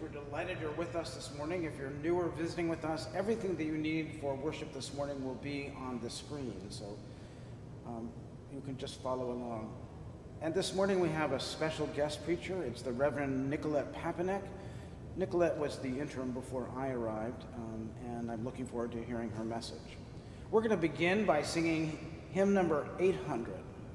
We're delighted you're with us this morning. If you're new or visiting with us, everything that you need for worship this morning will be on the screen, so you can just follow along. And this morning we have a special guest preacher. It's the Reverend Nicolette Papanek. Nicolette was the interim before I arrived, and I'm looking forward to hearing her message. We're going to begin by singing hymn number 800.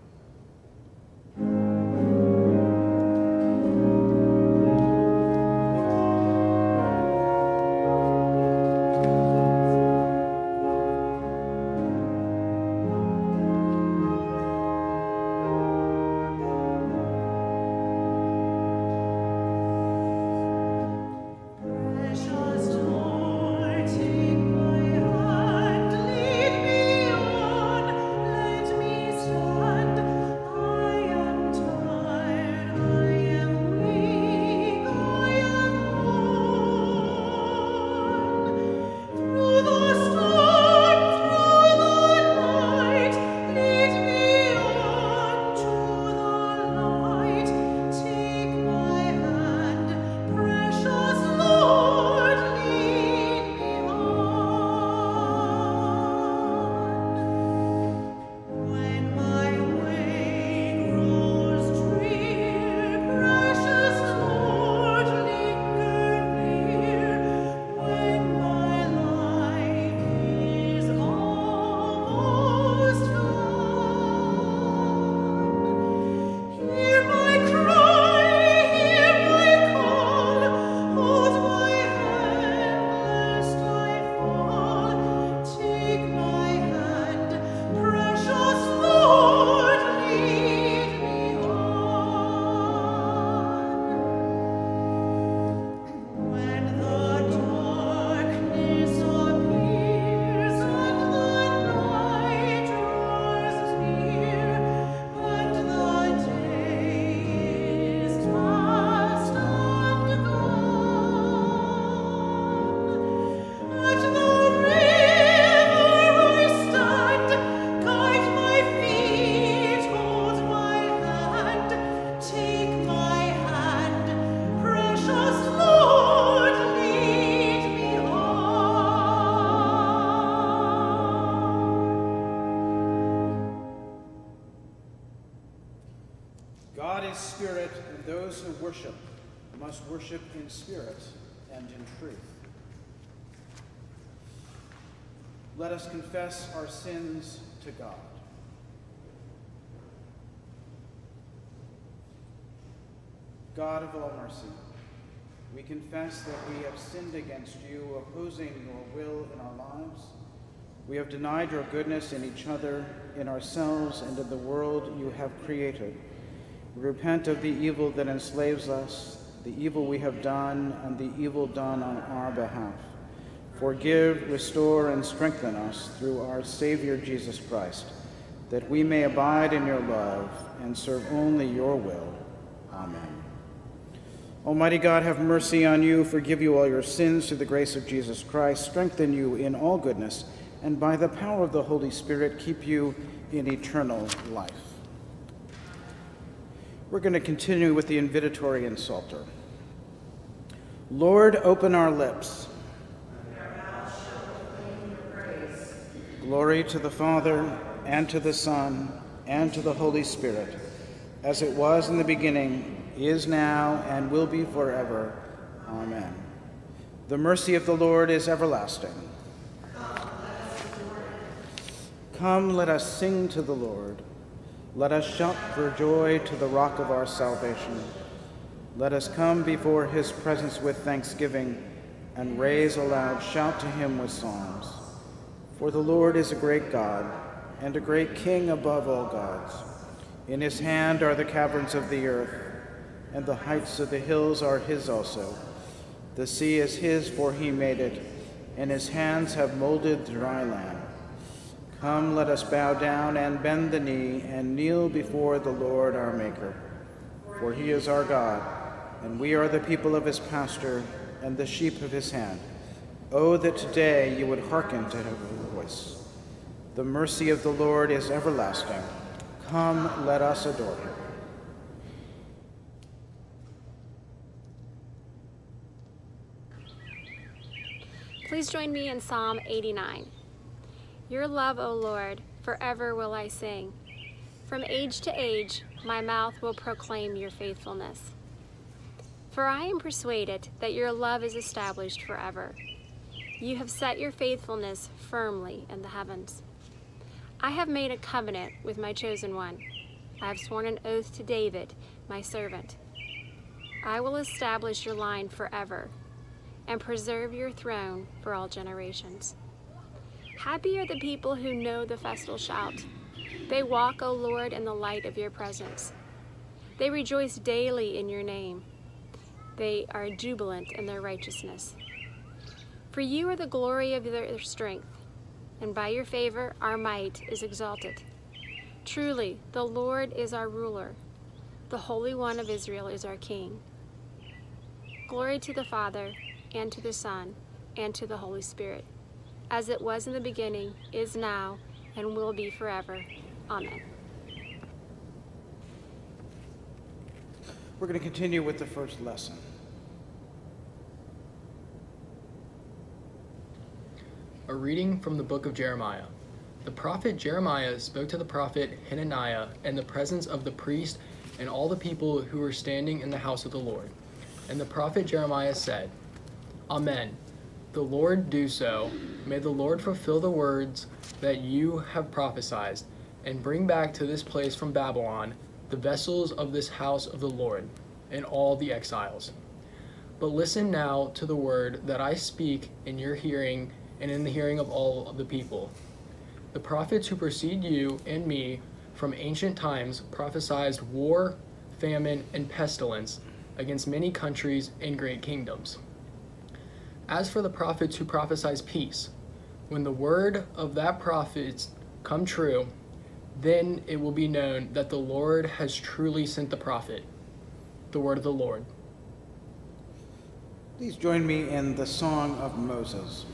Worship in spirit and in truth. Let us confess our sins to God. God of all mercy, we confess that we have sinned against you, opposing your will in our lives. We have denied your goodness in each other, in ourselves, and in the world you have created. We repent of the evil that enslaves us, the evil we have done, and the evil done on our behalf. Forgive, restore, and strengthen us through our Savior Jesus Christ, that we may abide in your love and serve only your will. Amen. Almighty God, have mercy on you, forgive you all your sins through the grace of Jesus Christ, strengthen you in all goodness, and by the power of the Holy Spirit, keep you in eternal life. We're going to continue with the invitatory and Psalter. Lord, open our lips. And our mouth shall proclaim your praise. Glory to the Father, and to the Son, and to the Holy Spirit, as it was in the beginning, is now, and will be forever. Amen. The mercy of the Lord is everlasting. Come, let us sing to the Lord. Let us shout for joy to the rock of our salvation. Let us come before his presence with thanksgiving and raise a loud shout to him with psalms. For the Lord is a great God and a great King above all gods. In his hand are the caverns of the earth, and the heights of the hills are his also. The sea is his, for he made it, and his hands have molded dry land. Come, let us bow down and bend the knee and kneel before the Lord our Maker. For he is our God, and we are the people of his pasture and the sheep of his hand. Oh, that today you would hearken to his voice. The mercy of the Lord is everlasting. Come, let us adore him. Please join me in Psalm 89. Your love, O Lord, forever will I sing. From age to age, my mouth will proclaim your faithfulness. For I am persuaded that your love is established forever. You have set your faithfulness firmly in the heavens. I have made a covenant with my chosen one. I have sworn an oath to David, my servant. I will establish your line forever and preserve your throne for all generations. Happy are the people who know the festal shout. They walk, O Lord, in the light of your presence. They rejoice daily in your name. They are jubilant in their righteousness. For you are the glory of their strength, and by your favor our might is exalted. Truly, the Lord is our ruler. The Holy One of Israel is our King. Glory to the Father, and to the Son, and to the Holy Spirit, as it was in the beginning, is now, and will be forever. Amen. We're going to continue with the first lesson. A reading from the book of Jeremiah. The prophet Jeremiah spoke to the prophet Hananiah in the presence of the priest and all the people who were standing in the house of the Lord. And the prophet Jeremiah said, Amen. The Lord do so. May the Lord fulfill the words that you have prophesied, and bring back to this place from Babylon the vessels of this house of the Lord, and all the exiles. But listen now to the word that I speak in your hearing and in the hearing of all of the people. The prophets who precede you and me from ancient times prophesied war, famine, and pestilence against many countries and great kingdoms. As for the prophets who prophesy peace, when the word of that prophet come true, then it will be known that the Lord has truly sent the prophet. The word of the Lord. Please join me in the Song of Moses.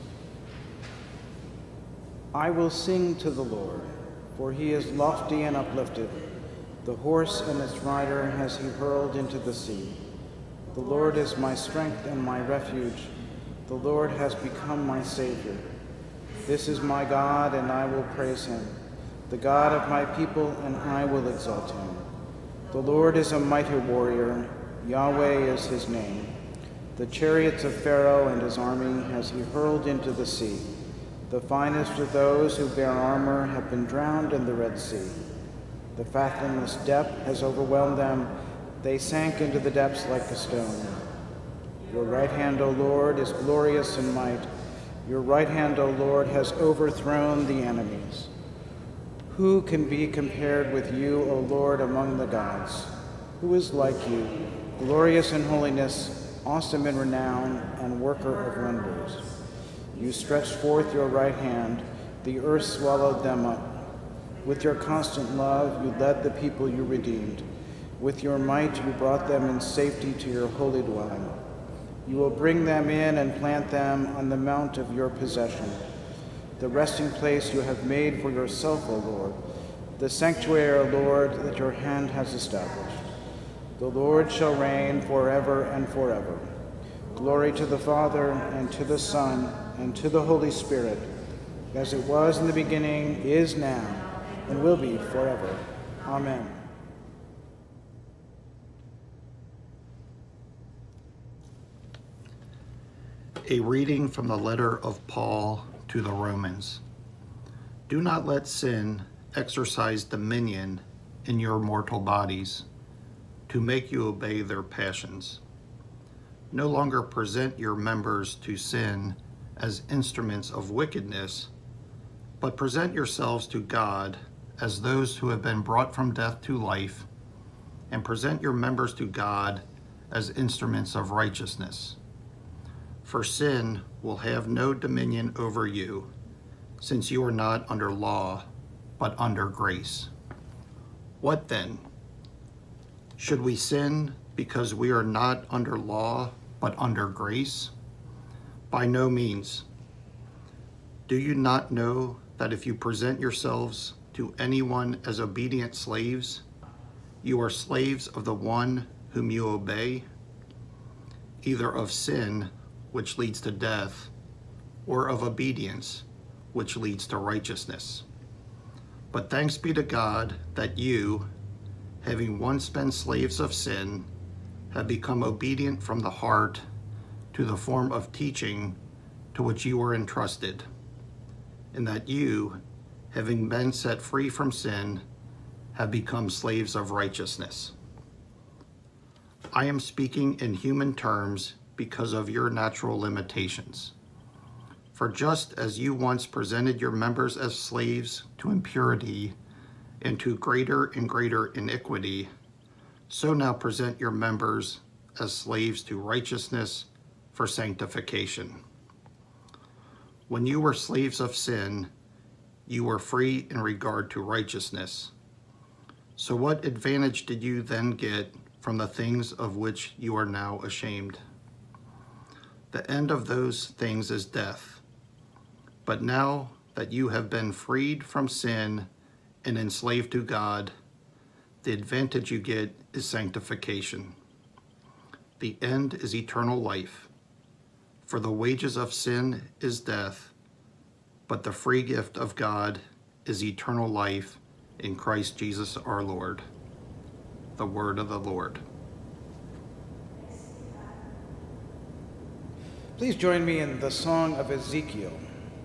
I will sing to the Lord, for he is lofty and uplifted. The horse and its rider has he hurled into the sea. The Lord is my strength and my refuge. The Lord has become my Savior. This is my God, and I will praise him, the God of my people, and I will exalt him. The Lord is a mighty warrior. Yahweh is his name. The chariots of Pharaoh and his army has he hurled into the sea. The finest of those who bear armor have been drowned in the Red Sea. The fathomless depth has overwhelmed them. They sank into the depths like a stone. Your right hand, O Lord, is glorious in might. Your right hand, O Lord, has overthrown the enemies. Who can be compared with you, O Lord, among the gods? Who is like you, glorious in holiness, awesome in renown, and worker of wonders? You stretched forth your right hand, the earth swallowed them up. With your constant love, you led the people you redeemed. With your might, you brought them in safety to your holy dwelling. You will bring them in and plant them on the mount of your possession, the resting place you have made for yourself, O Lord, the sanctuary, O Lord, that your hand has established. The Lord shall reign forever and forever. Glory to the Father, and to the Son, and to the Holy Spirit, as it was in the beginning, is now, and will be forever. Amen. A reading from the letter of Paul to the Romans. Do not let sin exercise dominion in your mortal bodies, to make you obey their passions. No longer present your members to sin as instruments of wickedness, but present yourselves to God as those who have been brought from death to life, and present your members to God as instruments of righteousness. For sin will have no dominion over you, since you are not under law, but under grace. What then? Should we sin because we are not under law, but under grace? By no means. Do you not know that if you present yourselves to anyone as obedient slaves, you are slaves of the one whom you obey, either of sin, which leads to death, or of obedience, which leads to righteousness. But thanks be to God that you, having once been slaves of sin, have become obedient from the heart to the form of teaching to which you were entrusted, and that you, having been set free from sin, have become slaves of righteousness. I am speaking in human terms because of your natural limitations. For just as you once presented your members as slaves to impurity and to greater and greater iniquity, so now present your members as slaves to righteousness for sanctification. When you were slaves of sin, you were free in regard to righteousness. So what advantage did you then get from the things of which you are now ashamed? The end of those things is death. But now that you have been freed from sin and enslaved to God, the advantage you get is sanctification. The end is eternal life. For the wages of sin is death, but the free gift of God is eternal life in Christ Jesus our Lord. The word of the Lord. Please join me in the Song of Ezekiel.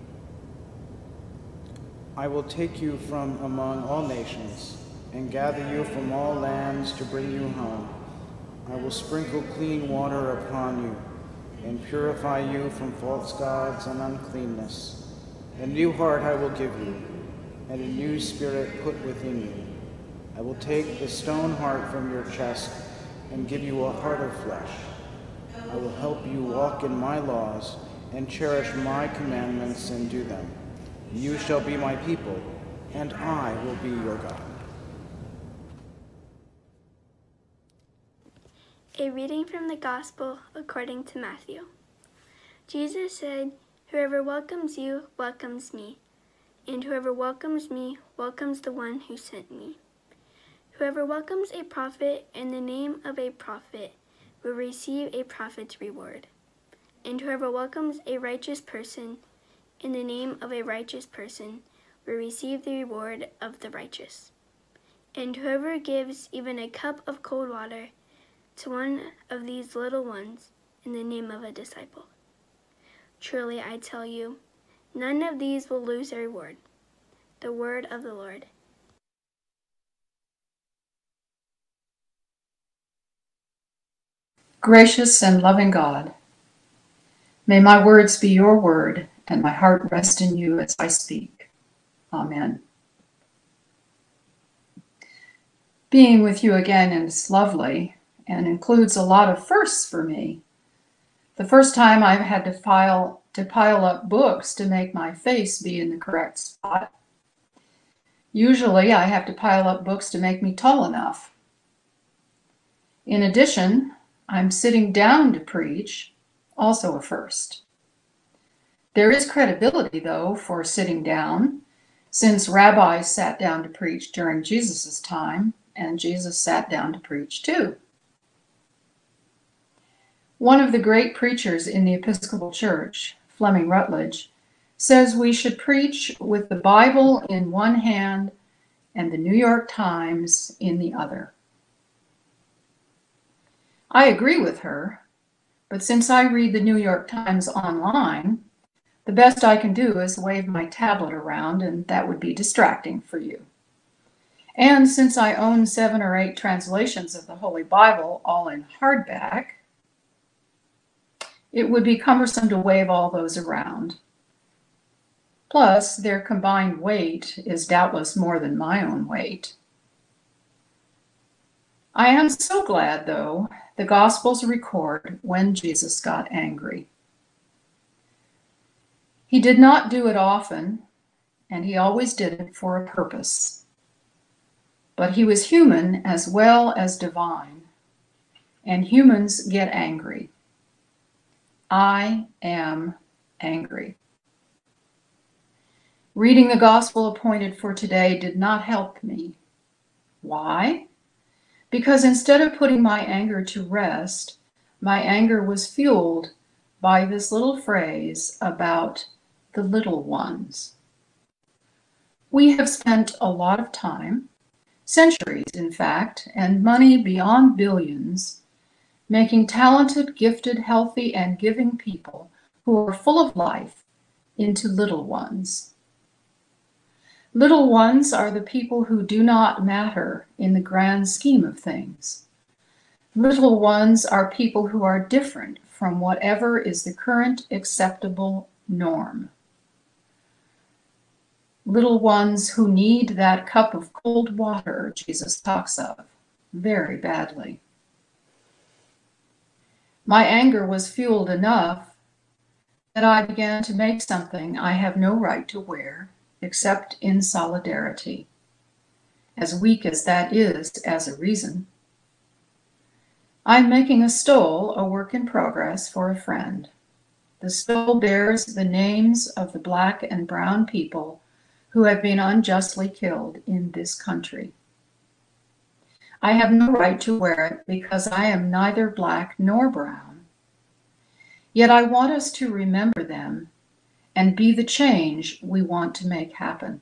I will take you from among all nations and gather you from all lands to bring you home. I will sprinkle clean water upon you and purify you from false gods and uncleanness. A new heart I will give you, and a new spirit put within you. I will take the stone heart from your chest and give you a heart of flesh. I will help you walk in my laws and cherish my commandments and do them. You shall be my people, and I will be your God. A reading from the Gospel according to Matthew. Jesus said, "Whoever welcomes you welcomes me, and whoever welcomes me welcomes the one who sent me. Whoever welcomes a prophet in the name of a prophet will receive a prophet's reward, and whoever welcomes a righteous person in the name of a righteous person will receive the reward of the righteous. And whoever gives even a cup of cold water to one of these little ones in the name of a disciple, truly I tell you, none of these will lose their reward." The word of the Lord. Gracious and loving God, may my words be your word and my heart rest in you as I speak. Amen. Being with you again is lovely and includes a lot of firsts for me. The first time I've had to pile up books to make my face be in the correct spot. Usually I have to pile up books to make me tall enough. In addition, I'm sitting down to preach, also a first. There is credibility, though, for sitting down, since rabbis sat down to preach during Jesus' time, and Jesus sat down to preach too. One of the great preachers in the Episcopal Church, Fleming Rutledge, says we should preach with the Bible in one hand and the New York Times in the other. I agree with her, but since I read the New York Times online, the best I can do is wave my tablet around, and that would be distracting for you. And since I own 7 or 8 translations of the Holy Bible, all in hardback, it would be cumbersome to wave all those around. Plus, their combined weight is doubtless more than my own weight. I am so glad, though, the Gospels record when Jesus got angry. He did not do it often, and he always did it for a purpose. But he was human as well as divine, and humans get angry. I am angry. Reading the Gospel appointed for today did not help me. Why? Because instead of putting my anger to rest, my anger was fueled by this little phrase about the little ones. We have spent a lot of time, centuries in fact, and money beyond billions, making talented, gifted, healthy, and giving people who are full of life into little ones. Little ones are the people who do not matter in the grand scheme of things. Little ones are people who are different from whatever is the current acceptable norm. Little ones who need that cup of cold water Jesus talks of very badly. My anger was fueled enough that I began to make something I have no right to wear except in solidarity, as weak as that is as a reason. I'm making a stole, a work in progress, for a friend. The stole bears the names of the Black and brown people who have been unjustly killed in this country. I have no right to wear it because I am neither Black nor brown. Yet I want us to remember them and be the change we want to make happen.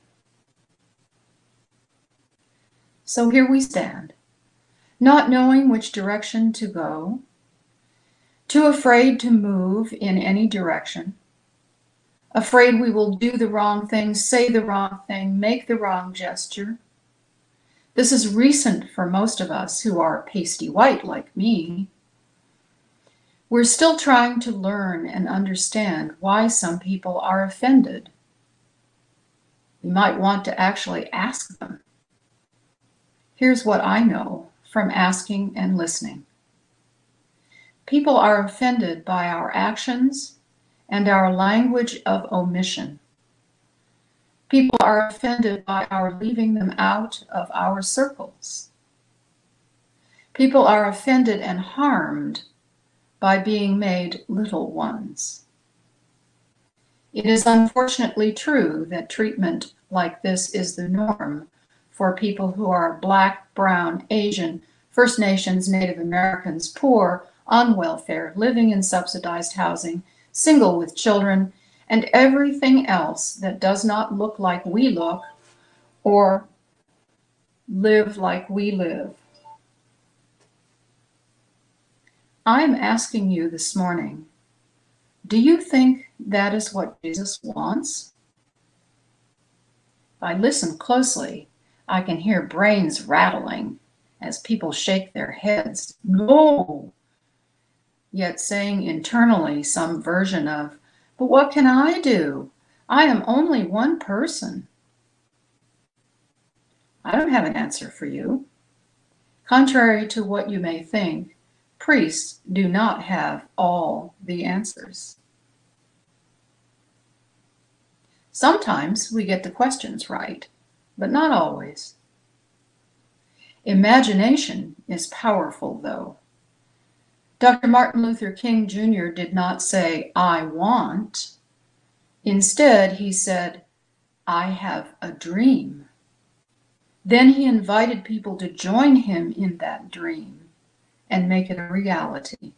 So here we stand, not knowing which direction to go, too afraid to move in any direction, afraid we will do the wrong thing, say the wrong thing, make the wrong gesture. This is recent for most of us who are pasty white like me. We're still trying to learn and understand why some people are offended. We might want to actually ask them. Here's what I know from asking and listening. People are offended by our actions and our language of omission. People are offended by our leaving them out of our circles. People are offended and harmed by being made little ones. It is unfortunately true that treatment like this is the norm for people who are Black, brown, Asian, First Nations, Native Americans, poor, on welfare, living in subsidized housing, single with children, and everything else that does not look like we look or live like we live. I'm asking you this morning, do you think that is what Jesus wants? If I listen closely, I can hear brains rattling as people shake their heads. No! Yet saying internally some version of, but what can I do? I am only one person. I don't have an answer for you. Contrary to what you may think, priests do not have all the answers. Sometimes we get the questions right, but not always. Imagination is powerful, though. Dr. Martin Luther King Jr. did not say, I want. Instead, he said, I have a dream. Then he invited people to join him in that dream and make it a reality.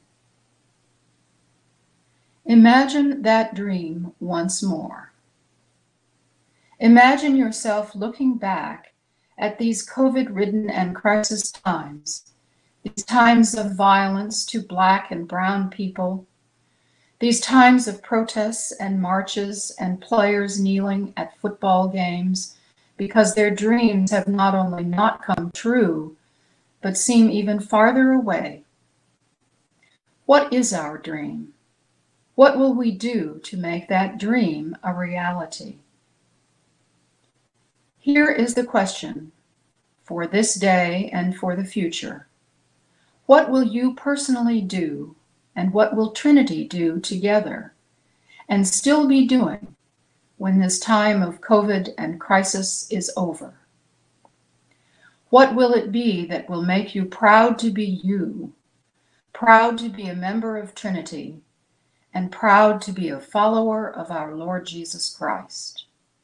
Imagine that dream once more. Imagine yourself looking back at these COVID-ridden and crisis times, these times of violence to Black and brown people, these times of protests and marches and players kneeling at football games because their dreams have not only not come true, but seem even farther away. What is our dream? What will we do to make that dream a reality? Here is the question for this day and for the future. What will you personally do, and what will Trinity do together, and still be doing when this time of COVID and crisis is over? What will it be that will make you proud to be you, proud to be a member of Trinity, and proud to be a follower of our Lord Jesus Christ?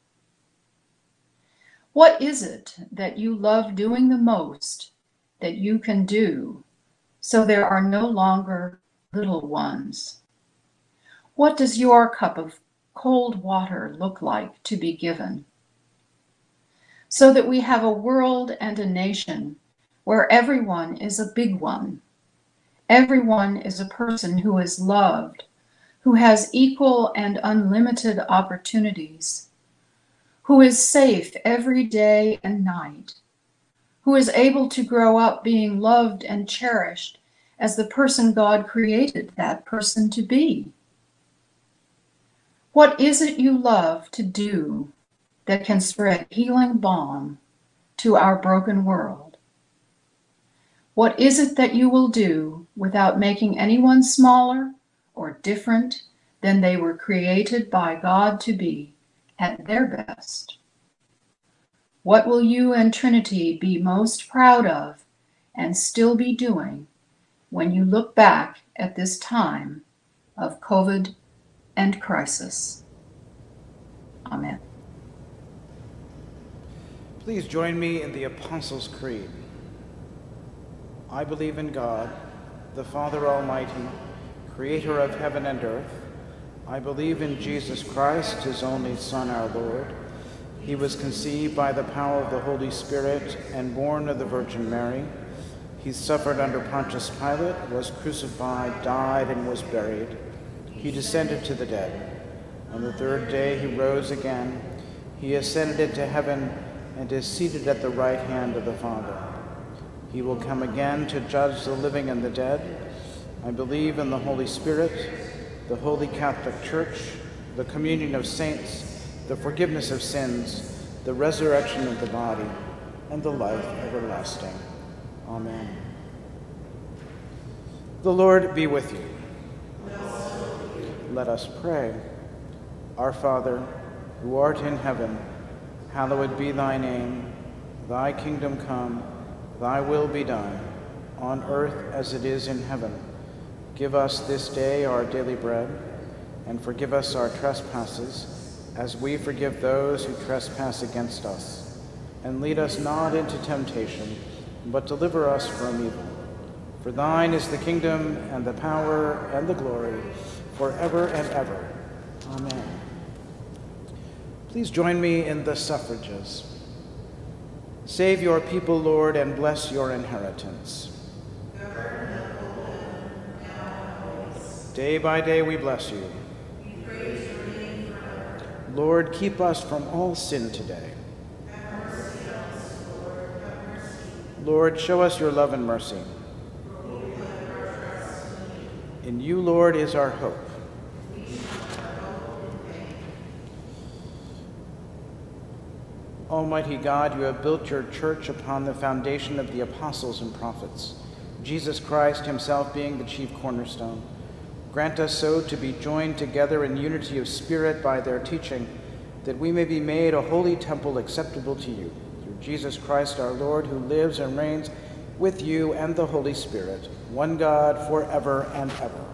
What is it that you love doing the most that you can do so there are no longer little ones? What does your cup of cold water look like to be given? So that we have a world and a nation where everyone is a big one. Everyone is a person who is loved, who has equal and unlimited opportunities, who is safe every day and night, who is able to grow up being loved and cherished as the person God created that person to be. What is it you love to do that can spread healing balm to our broken world? What is it that you will do without making anyone smaller or different than they were created by God to be at their best? What will you and Trinity be most proud of and still be doing when you look back at this time of COVID and crisis? Amen. Please join me in the Apostles' Creed. I believe in God, the Father Almighty, creator of heaven and earth. I believe in Jesus Christ, his only Son, our Lord. He was conceived by the power of the Holy Spirit and born of the Virgin Mary. He suffered under Pontius Pilate, was crucified, died, and was buried. He descended to the dead. On the third day he rose again. He ascended into heaven and is seated at the right hand of the Father. He will come again to judge the living and the dead. I believe in the Holy Spirit, the Holy Catholic Church, the communion of saints, the forgiveness of sins, the resurrection of the body, and the life everlasting. Amen. The Lord be with you. Let us pray. Our Father, who art in heaven, hallowed be thy name. Thy kingdom come, thy will be done, on earth as it is in heaven. Give us this day our daily bread, and forgive us our trespasses, as we forgive those who trespass against us. And lead us not into temptation, but deliver us from evil. For thine is the kingdom, and the power, and the glory, forever and ever. Amen. Please join me in the suffrages. Save your people, Lord, and bless your inheritance. Day by day we bless you. Lord, keep us from all sin today. Lord, show us your love and mercy. In you, Lord, is our hope. Almighty God, you have built your church upon the foundation of the apostles and prophets, Jesus Christ himself being the chief cornerstone. Grant us so to be joined together in unity of spirit by their teaching, that we may be made a holy temple acceptable to you, through Jesus Christ our Lord, who lives and reigns with you and the Holy Spirit, one God, forever and ever.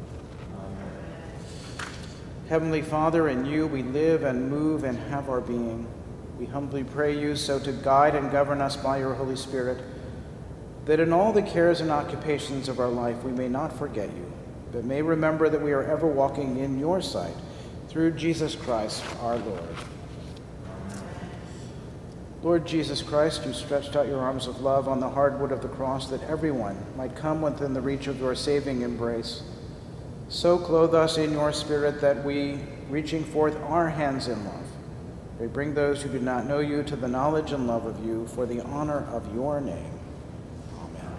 Heavenly Father, in you we live and move and have our being. We humbly pray you so to guide and govern us by your Holy Spirit, that in all the cares and occupations of our life we may not forget you, but may remember that we are ever walking in your sight, through Jesus Christ our Lord. Lord Jesus Christ, you stretched out your arms of love on the hard wood of the cross, that everyone might come within the reach of your saving embrace. So clothe us in your Spirit that we, reaching forth our hands in love, may bring those who do not know you to the knowledge and love of you, for the honor of your name. Amen.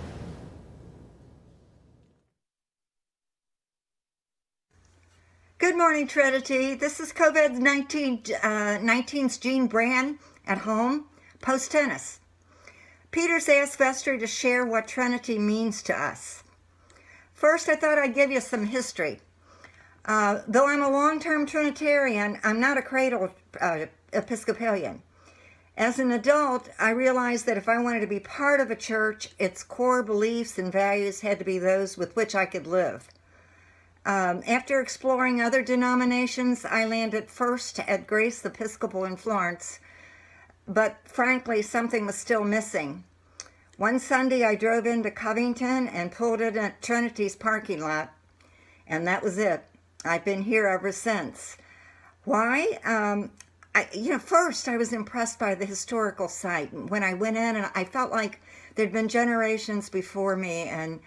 Good morning, Trinity. This is COVID-19's Jean Brand at home, post-tennis. Peter's asked Vestry to share what Trinity means to us. First, I thought I'd give you some history. Though I'm a long-term Trinitarian, I'm not a cradle Episcopalian. As an adult, I realized that if I wanted to be part of a church, its core beliefs and values had to be those with which I could live. After exploring other denominations, I landed first at Grace Episcopal in Florence, but frankly, something was still missing. One Sunday, I drove into Covington and pulled in at Trinity's parking lot, and that was it. I've been here ever since. Why? First I was impressed by the historical site. When I went in, and I felt like there'd been generations before me, and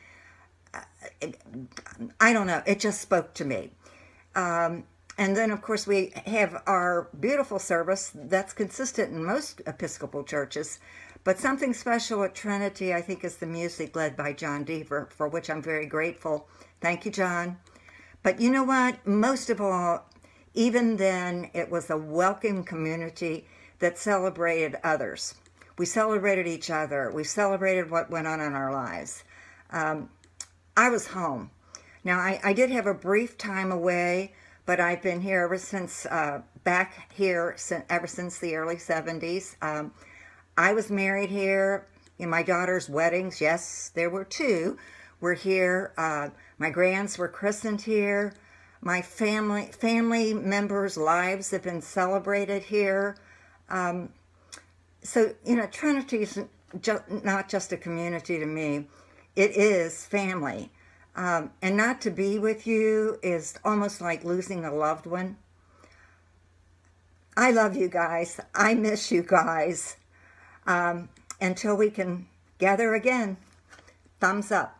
I don't know, it just spoke to me. And then, of course, we have our beautiful service that's consistent in most Episcopal churches. But something special at Trinity, I think, is the music led by John Deaver, for which I'm very grateful. Thank you, John. But you know what? Most of all, even then, it was a welcome community that celebrated others. We celebrated each other. We celebrated what went on in our lives. I was home. Now, I did have a brief time away, but I've been here ever since, back here ever since the early 70s. I was married here. In my daughter's weddings, yes, there were two, were here. My grands were christened here. My family members' lives have been celebrated here. So, Trinity is not just a community to me. It is family. And not to be with you is almost like losing a loved one. I love you guys. I miss you guys. Until we can gather again. Thumbs up.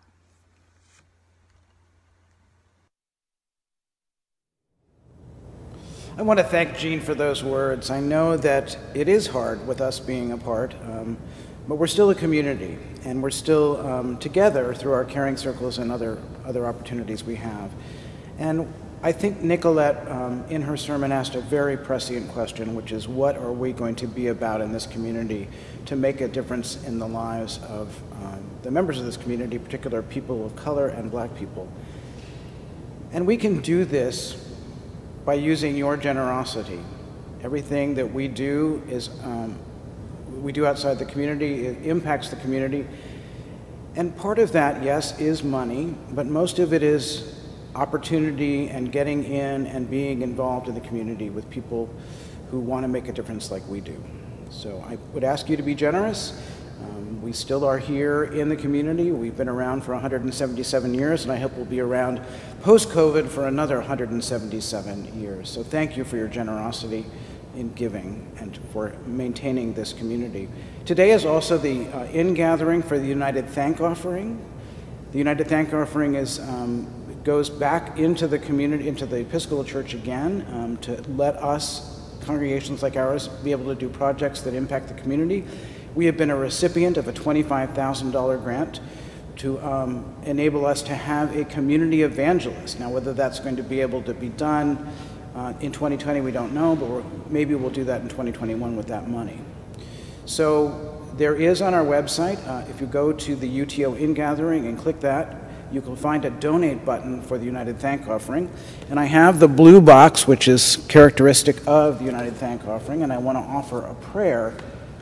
I want to thank Jean for those words. I know that it is hard with us being apart, but we're still a community, and we're still together through our caring circles and other opportunities we have. And I think Nicolette, in her sermon, asked a very prescient question, which is, what are we going to be about in this community to make a difference in the lives of the members of this community, in particular people of color and Black people? And we can do this by using your generosity. Everything that we do is we do outside the community. It impacts the community. And part of that, yes, is money, but most of it is opportunity and getting in and being involved in the community with people who want to make a difference like we do. So I would ask you to be generous. We still are here in the community. We've been around for 177 years, and I hope we'll be around post-COVID for another 177 years. So thank you for your generosity in giving and for maintaining this community. Today is also the in-gathering for the United Thank Offering. The United Thank Offering goes back into the community, into the Episcopal Church again, to let us, congregations like ours, be able to do projects that impact the community. We have been a recipient of a $25,000 grant to enable us to have a community evangelist. Now, whether that's going to be able to be done in 2020, we don't know, but maybe we'll do that in 2021 with that money. So there is on our website, if you go to the UTO In-Gathering and click that, you can find a donate button for the United Thank Offering. And I have the blue box, which is characteristic of the United Thank Offering, and I want to offer a prayer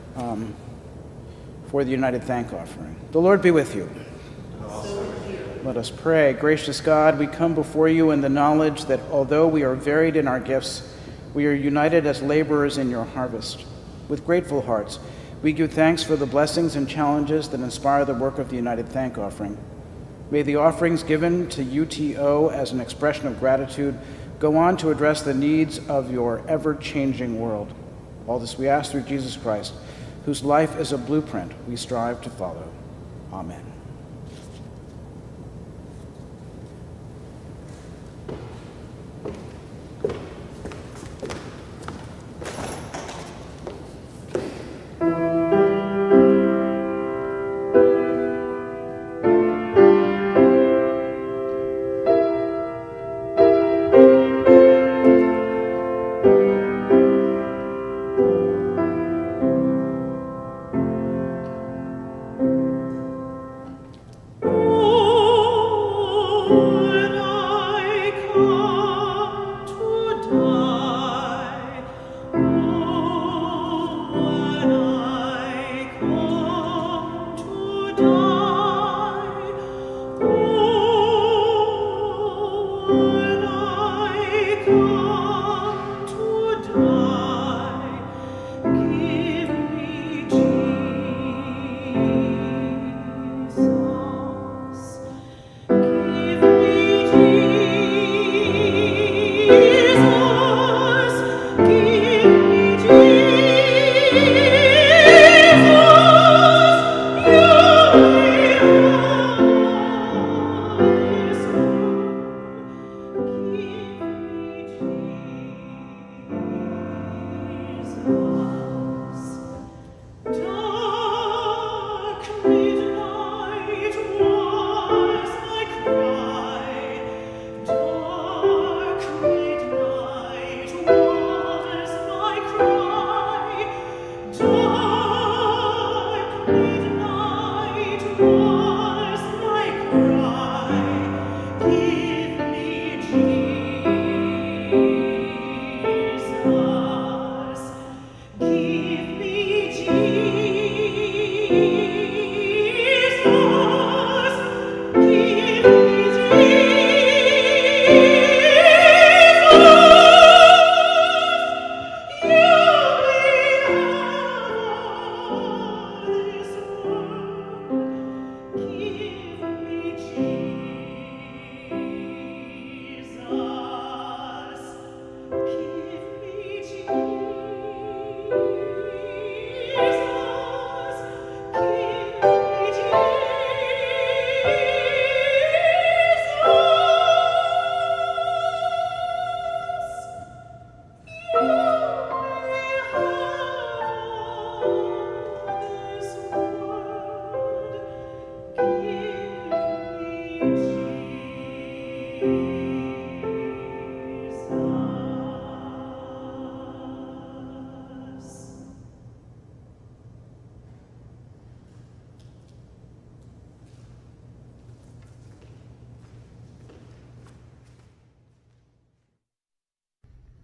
for the United Thank Offering. The Lord be with you. Let us pray. Gracious God, we come before you in the knowledge that although we are varied in our gifts, we are united as laborers in your harvest. With grateful hearts, we give thanks for the blessings and challenges that inspire the work of the United Thank Offering. May the offerings given to UTO as an expression of gratitude go on to address the needs of your ever-changing world. All this we ask through Jesus Christ, whose life is a blueprint we strive to follow. Amen.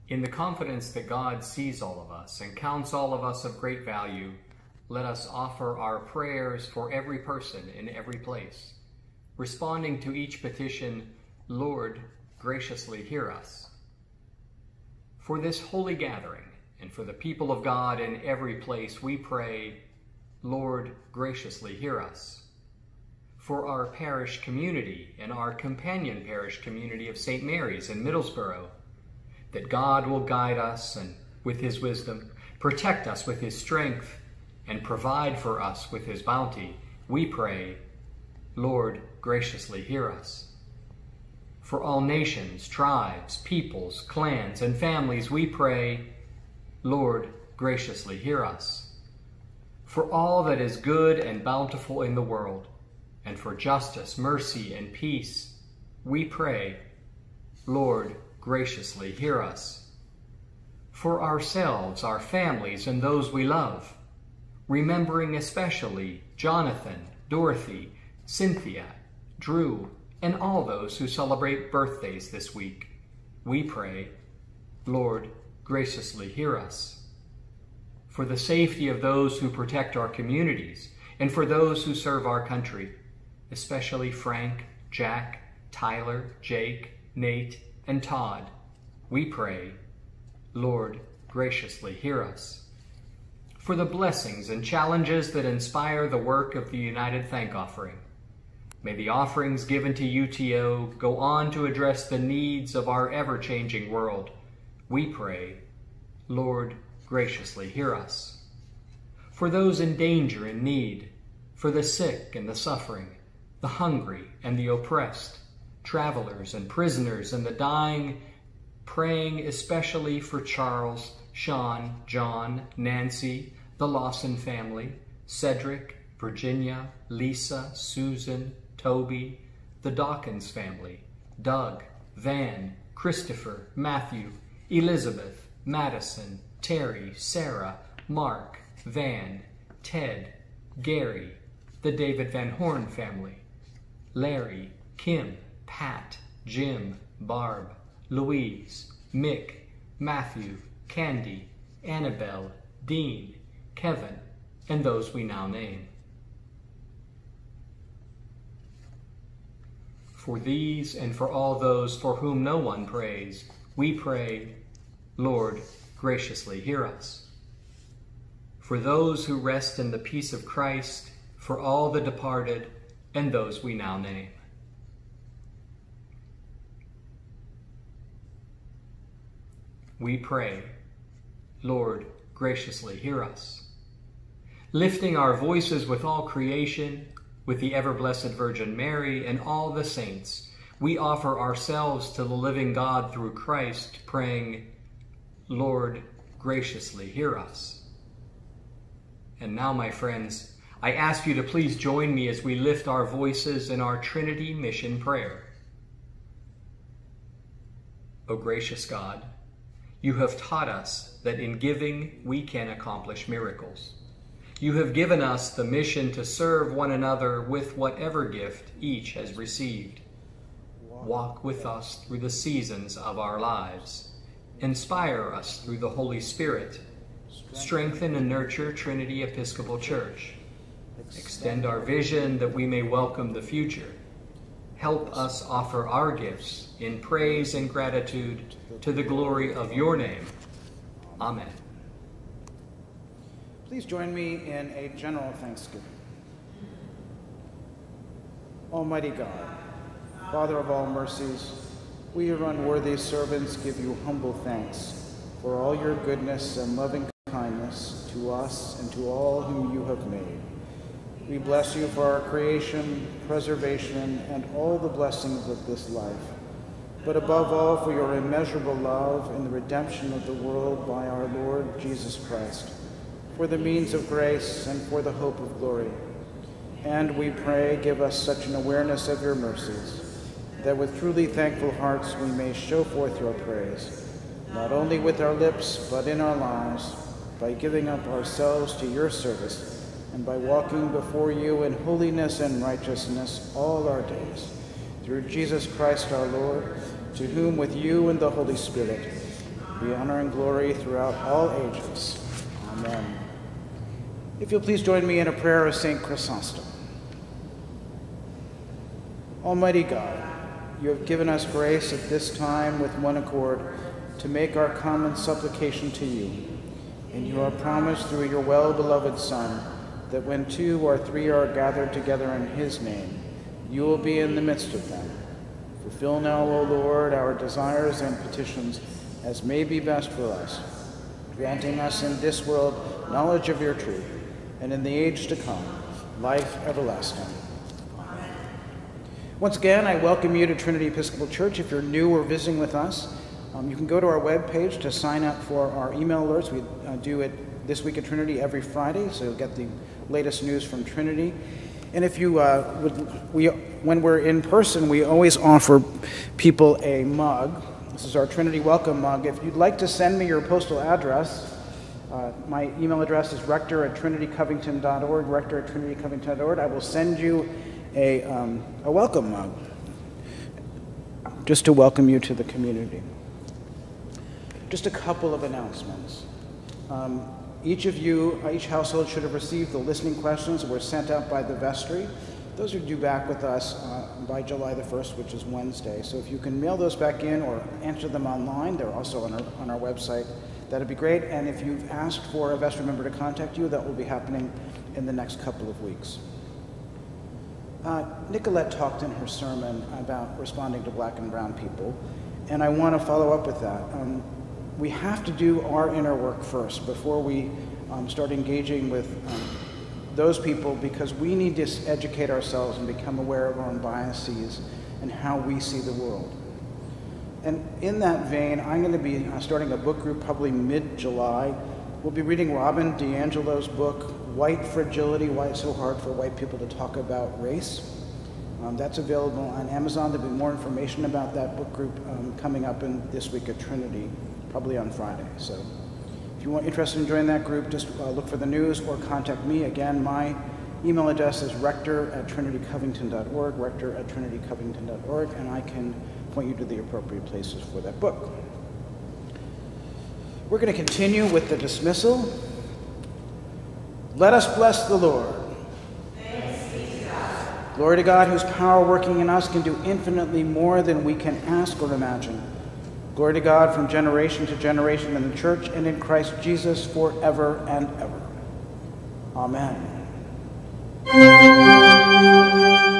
In the confidence that God sees all of us and counts all of us of great value, let us offer our prayers for every person in every place, responding to each petition, Lord, graciously hear us. For this holy gathering and for the people of God in every place, we pray, Lord, graciously hear us. For our parish community and our companion parish community of St. Mary's in Middlesbrough, that God will guide us and with his wisdom, protect us with his strength, and provide for us with his bounty, we pray, Lord, graciously hear us. For all nations, tribes, peoples, clans, and families, we pray, Lord, graciously hear us. For all that is good and bountiful in the world, and for justice, mercy, and peace, we pray, Lord, graciously hear us. For ourselves, our families, and those we love, remembering especially Jonathan, Dorothy, Cynthia, Drew, and all those who celebrate birthdays this week, we pray, Lord, graciously hear us. For the safety of those who protect our communities, and for those who serve our country, especially Frank, Jack, Tyler, Jake, Nate, and Todd, we pray, Lord, graciously hear us. For the blessings and challenges that inspire the work of the United Thank Offering, may the offerings given to UTO go on to address the needs of our ever-changing world, we pray, Lord, graciously hear us. For those in danger and need, for the sick and the suffering, the hungry and the oppressed, travelers and prisoners and the dying, praying especially for Charles, Sean, John, Nancy, the Lawson family, Cedric, Virginia, Lisa, Susan, Toby, the Dawkins family, Doug, Van, Christopher, Matthew, Elizabeth, Madison, Terry, Sarah, Mark, Van, Ted, Gary, the David Van Horn family, Larry, Kim, Pat, Jim, Barb, Louise, Mick, Matthew, Candy, Annabelle, Dean, Kevin, and those we now name. For these and for all those for whom no one prays, we pray, Lord, graciously hear us. For those who rest in the peace of Christ, for all the departed, and those we now name. We pray, Lord, graciously hear us. Lifting our voices with all creation, with the ever-blessed Virgin Mary and all the saints, we offer ourselves to the living God through Christ, praying, Lord, graciously hear us. And now, my friends, I ask you to please join me as we lift our voices in our Trinity Mission Prayer. O gracious God, you have taught us that in giving we can accomplish miracles. You have given us the mission to serve one another with whatever gift each has received. Walk with us through the seasons of our lives. Inspire us through the Holy Spirit. Strengthen and nurture Trinity Episcopal Church. Extend our vision that we may welcome the future. Help us offer our gifts in praise and gratitude to the glory of your name. Amen. Please join me in a general thanksgiving. Almighty God, Father of all mercies, we, your unworthy servants, give you humble thanks for all your goodness and loving kindness to us and to all whom you have made. We bless you for our creation, preservation, and all the blessings of this life, but above all for your immeasurable love in the redemption of the world by our Lord Jesus Christ, for the means of grace and for the hope of glory. And we pray, give us such an awareness of your mercies, that with truly thankful hearts we may show forth your praise, not only with our lips, but in our lives, by giving up ourselves to your service, and by walking before you in holiness and righteousness all our days. Through Jesus Christ our Lord, to whom with you and the Holy Spirit be honor and glory throughout all ages. Amen. If you'll please join me in a prayer of St. Chrysostom. Almighty God, you have given us grace at this time with one accord to make our common supplication to you. And you have promised through your well-beloved Son that when 2 or 3 are gathered together in his name, you will be in the midst of them. Fulfill now, O Lord, our desires and petitions as may be best for us, granting us in this world knowledge of your truth, and in the age to come, life everlasting. Once again, I welcome you to Trinity Episcopal Church. If you're new or visiting with us, you can go to our webpage to sign up for our email alerts. We do it This Week at Trinity every Friday, so you'll get the latest news from Trinity. And if you when we're in person, we always offer people a mug. This is our Trinity Welcome mug. If you'd like to send me your postal address, my email address is rector@trinitycovington.org, rector@trinitycovington.org. I will send you a welcome mug, just to welcome you to the community. Just a couple of announcements. Each household should have received the listening questions that were sent out by the vestry. Those are due back with us by July the 1st, which is Wednesday. So if you can mail those back in or answer them online, they're also on our website, that'd be great. And if you've asked for a vestry member to contact you, that will be happening in the next couple of weeks. Nicolette talked in her sermon about responding to black and brown people, and I want to follow up with that. We have to do our inner work first before we start engaging with those people, because we need to educate ourselves and become aware of our own biases and how we see the world. And in that vein, I'm going to be starting a book group probably mid-July. We'll be reading Robin DiAngelo's book, White Fragility, Why It's So Hard for White People to Talk About Race. That's available on Amazon. There'll be more information about that book group coming up in This Week at Trinity, probably on Friday. So if you're interested in joining that group, just look for the news or contact me. Again, my email address is rector@trinitycovington.org, rector@trinitycovington.org, and I can point you to the appropriate places for that book. We're going to continue with the dismissal. Let us bless the Lord. Thanks be to God. Glory to God, whose power working in us can do infinitely more than we can ask or imagine. Glory to God from generation to generation in the church and in Christ Jesus forever and ever. Amen.